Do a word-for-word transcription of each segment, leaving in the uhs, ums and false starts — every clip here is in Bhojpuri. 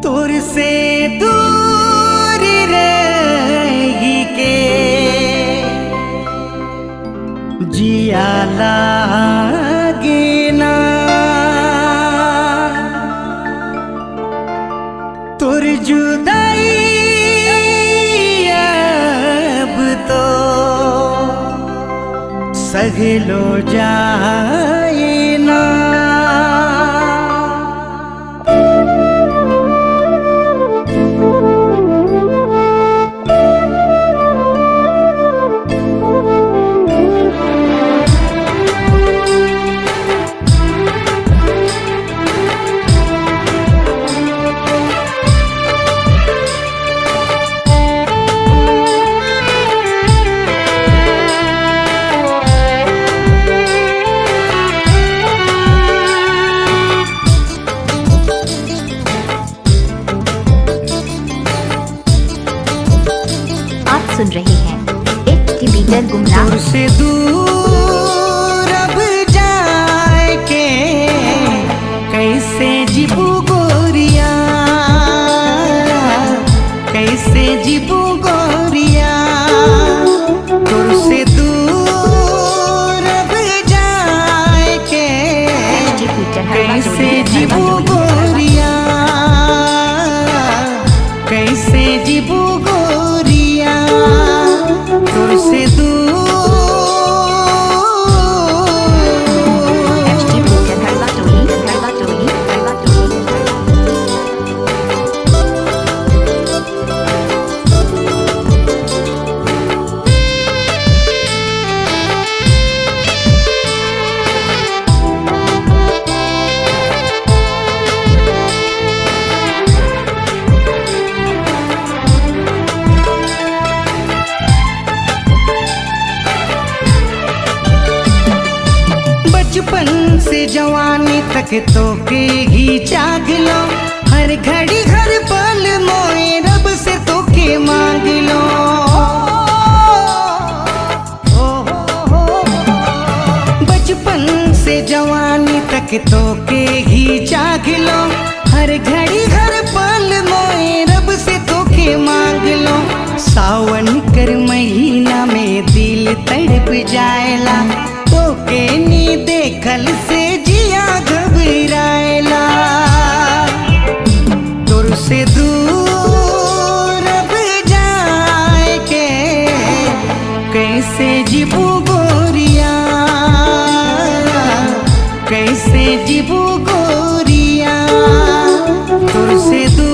तुर से दूर रही के जिया लागे ना, तुर जुदाई अब तो सगलो जाए ना। सुन रहे हैं एक मीटर गुमनाम। दूर से दूर अब जाए के कैसे जीबू गोरिया, कैसे जीबू गोरिया। दूर से दूर अब जाए के कैसे जीबू गोरिया, कैसे जीबू गोरिया। दूर से दूर बचपन से जवानी तक तो के ही जाग लो, हर घड़ी हर पल मोए रब से तो के मांग लो। बचपन से जवानी तक तो के ही जाग लो, हर घड़ी हर पल मोए रब से तो के मांग लो। सावन कर महीना में दिल तड़प जाएला, तो के नी देखल से जिया घबराएला। दूर से दूर अब जाए के कैसे जीबू गोरिया, कैसे जीबू गोरिया। दूर से दूर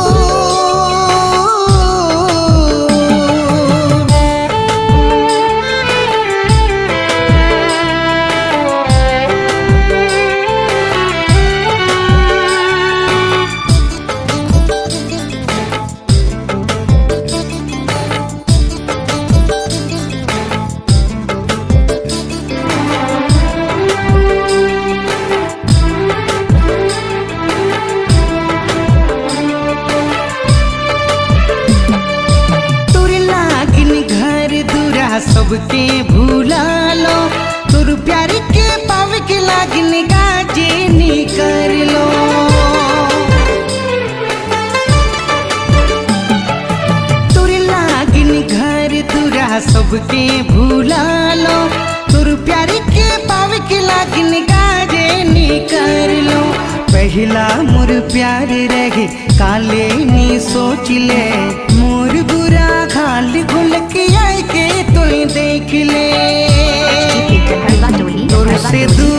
सबके भूला लो, तुर प्यार के पाव के लागिन गाजे नी कर लो। तुर लागिन घर तुरा सबके भूला लो, तुर प्यार के पाव के लागिन गाजे नी कर लो। पहला मोर प्यार रहे काले नी सोच ले, मोर बुरा खाल घुल के आए के तो देख ले। दूर से दूर